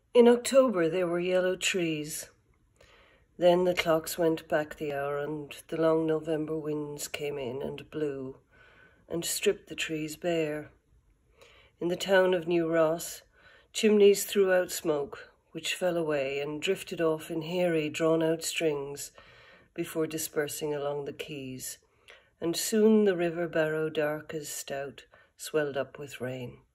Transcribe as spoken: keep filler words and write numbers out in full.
In October there were yellow trees. Then the clocks went back the hour, and the long November winds came in and blew and stripped the trees bare. In the town of New Ross, chimneys threw out smoke, which fell away and drifted off in hairy, drawn-out strings before dispersing along the quays, and soon the river barrow, dark as stout, swelled up with rain.